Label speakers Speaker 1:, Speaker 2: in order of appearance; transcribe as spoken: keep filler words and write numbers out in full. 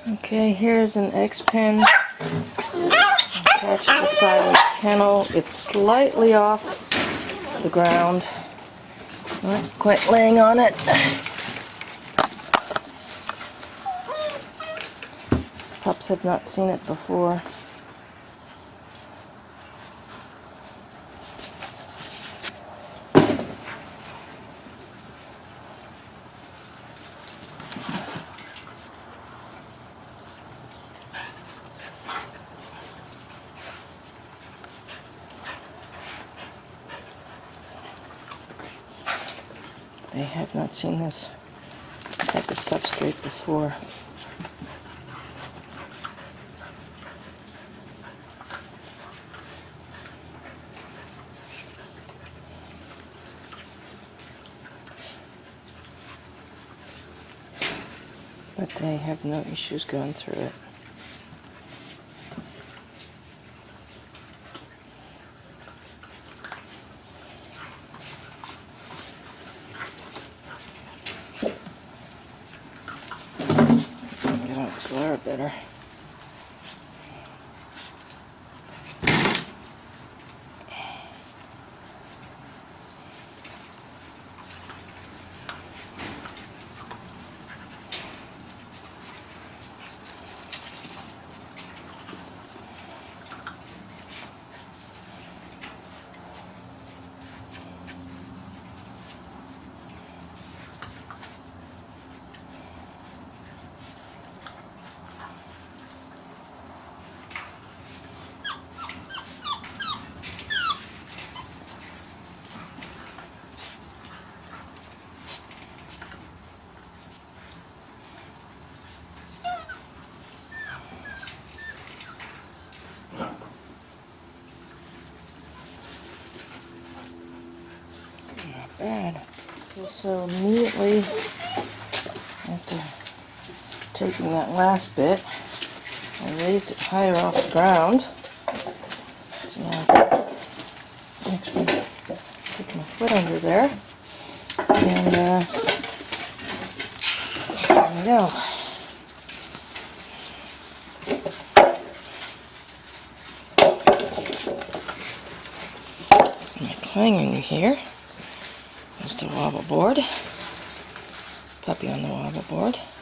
Speaker 1: Okay, here's an X pen attached to the side of the kennel. It's slightly off the ground, not quite laying on it. Pups have not seen it before. They have not seen this type of substrate before. But they have no issues going through it. Get out the glare better. Bad. Okay, so immediately after taking that last bit, I raised it higher off the ground. So now I can actually put my foot under there, and uh, there we go. My clanger here. Just a wobble board, puppy on the wobble board.